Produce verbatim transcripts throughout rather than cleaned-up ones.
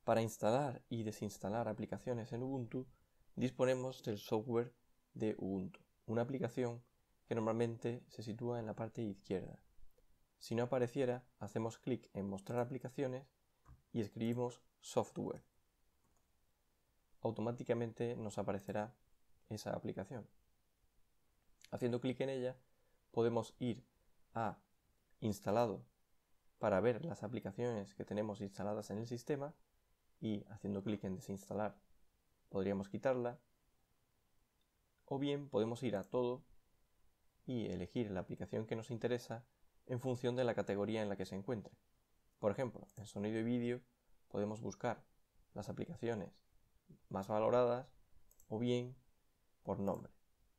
Para instalar y desinstalar aplicaciones en Ubuntu, disponemos del software de Ubuntu, una aplicación que normalmente se sitúa en la parte izquierda. Si no apareciera, hacemos clic en Mostrar aplicaciones y escribimos Software. Automáticamente nos aparecerá esa aplicación. Haciendo clic en ella, podemos ir a Instalado para ver las aplicaciones que tenemos instaladas en el sistema y haciendo clic en Desinstalar podríamos quitarla, o bien podemos ir a Todo y elegir la aplicación que nos interesa en función de la categoría en la que se encuentre. Por ejemplo, en sonido y vídeo podemos buscar las aplicaciones más valoradas o bien por nombre.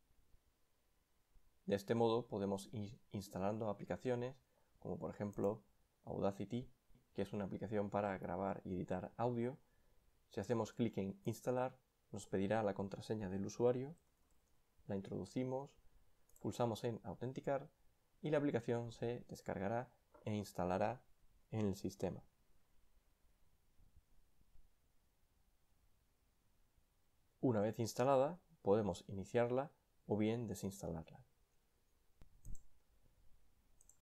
De este modo podemos ir instalando aplicaciones como por ejemplo Audacity, que es una aplicación para grabar y editar audio. Si hacemos clic en Instalar, nos pedirá la contraseña del usuario, la introducimos, pulsamos en Autenticar y la aplicación se descargará e instalará en el sistema. Una vez instalada, podemos iniciarla o bien desinstalarla.